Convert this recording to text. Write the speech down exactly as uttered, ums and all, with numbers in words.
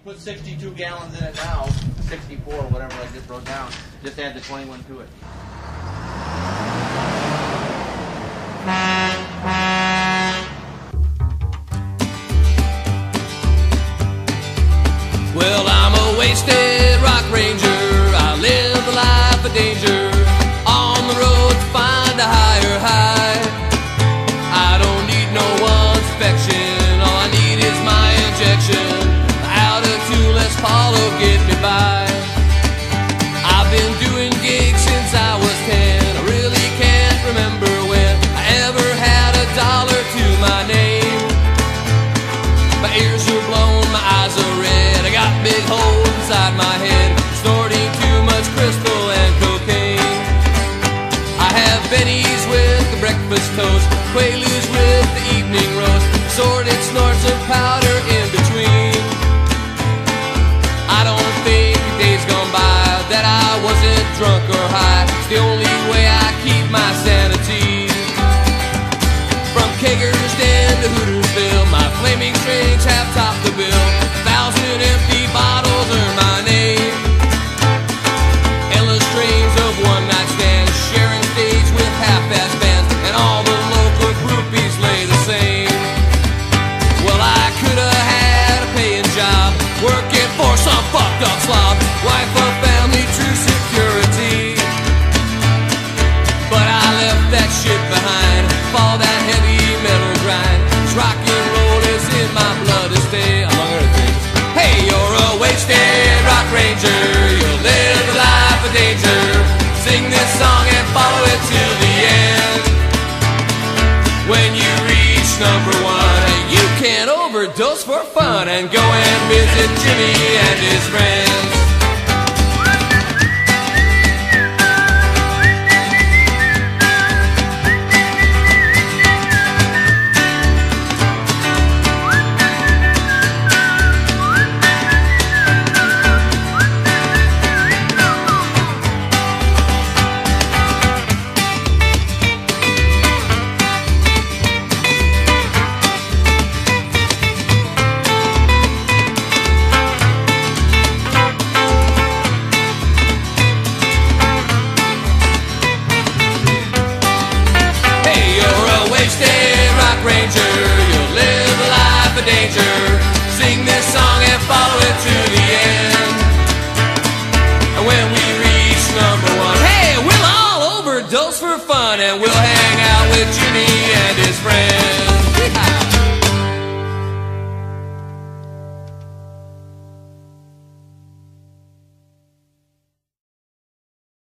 put sixty-two gallons in it now, sixty-four, whatever I just wrote down. Just add the twenty-one to it. Well, I'm a wasted rock ranger. I live a life of danger, on the road to find a higher high. I don't need no one's affection, all I need is my injection. Out of two less Paulo get me by. I've been doing gigs since I was ten. I really can't remember when I ever had a dollar to my name. My ears are blown, my eyes are red, I got big holes inside my head, snorting too much crystal and cocaine. I have bennies with the breakfast toast, quaaludes with the evening roast, assorted snorts of powder in between. I don't think a day's gone by that I wasn't drunk or high. It's the only way I keep my sanity. From Kager's Den to Hootersville, my flaming strings have topped the bill. A thousand empty bottles earn my name. Endless strings of one-night stands, sharing stage with half-ass bands, and all the local groupies lay the same. Well, I could have had a paying job, working for some fucked up slob, wife of family, true security. But I left that shit behind, fall that heavy metal grind. Cause rock and roll is in my blood to stay, among other things. Hey, you're a wasted rock ranger, you'll live a life of danger. Sing this song and follow it till the end. When you reach number one, you can't overdose for fun and go and visit Jimmy and his friends.